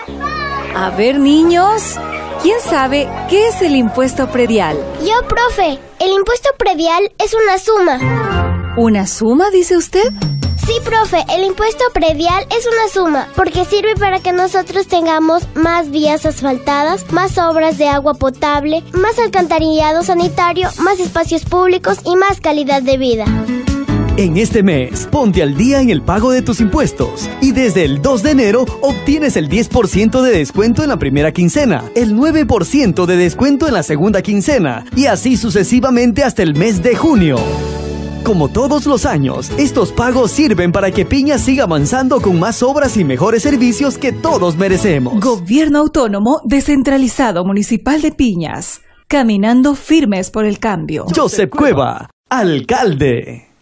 A ver, niños, ¿quién sabe qué es el impuesto predial? Yo, profe. El impuesto predial es una suma. ¿Una suma, dice usted? Sí, profe, el impuesto predial es una suma porque sirve para que nosotros tengamos más vías asfaltadas, más obras de agua potable, más alcantarillado sanitario, más espacios públicos y más calidad de vida. En este mes, ponte al día en el pago de tus impuestos y desde el 2 de enero obtienes el 10% de descuento en la primera quincena, el 9% de descuento en la segunda quincena y así sucesivamente hasta el mes de junio. Como todos los años, estos pagos sirven para que Piñas siga avanzando con más obras y mejores servicios que todos merecemos. Gobierno Autónomo Descentralizado Municipal de Piñas. Caminando firmes por el cambio. Joseph Cueva, alcalde.